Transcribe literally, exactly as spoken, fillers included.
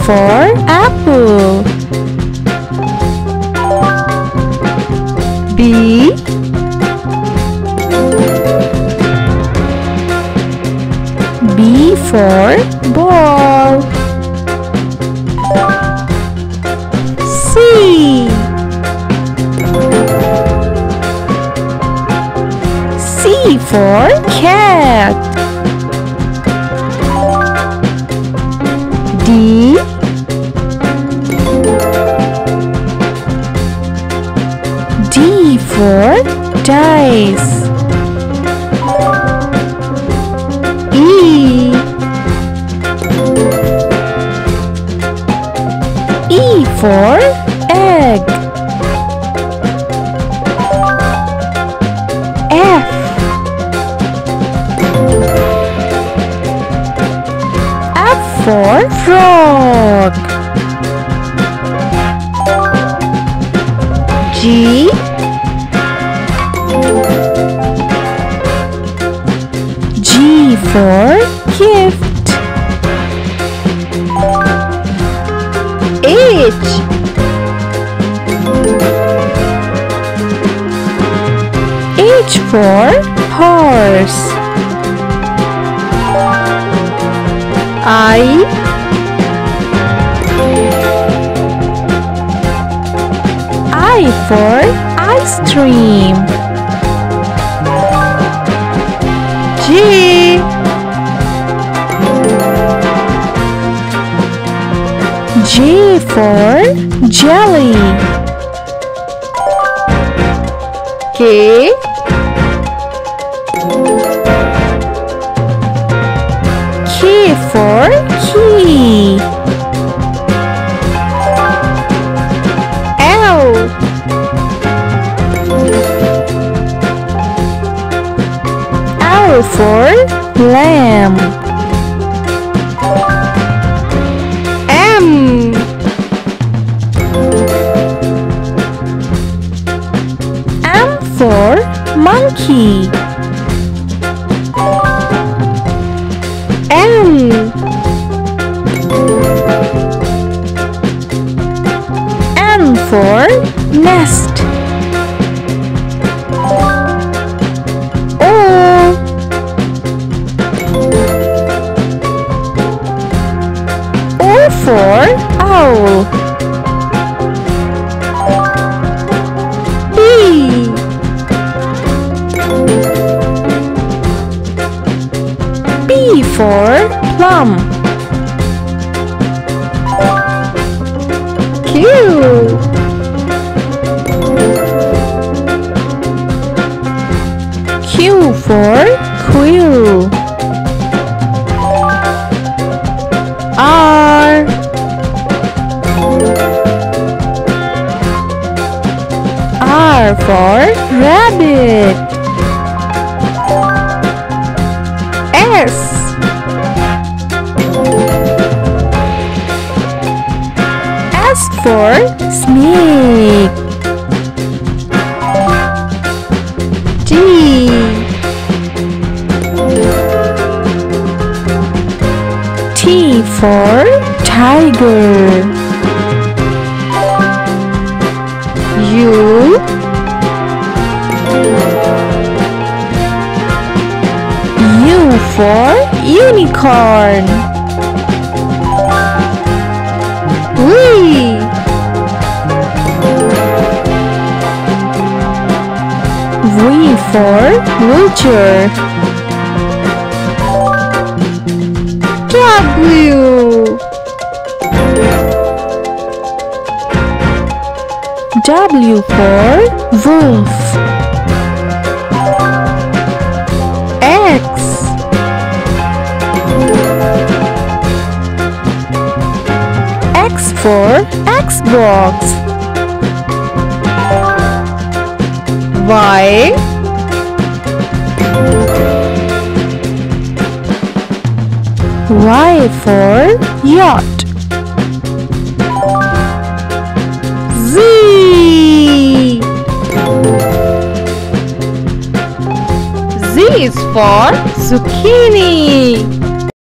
for apple. B. B for ball. C. C for cat. D. D for dice. E. E for egg. F. F for frog. G. G for gift. H. H for horse. I. I for ice cream. J. J for jelly. K. K for key. L. L for lamb. M. M for monkey. N. N for nest. O. O for owl. P. P for plum. Q. Q for quill. R. R for rabbit. S. S for snake. T. T for tiger. U. U for unicorn. V. V for vulture. W. W for wolf. X. X for Xbox. Y. Y for yacht. Z. Z is for zucchini.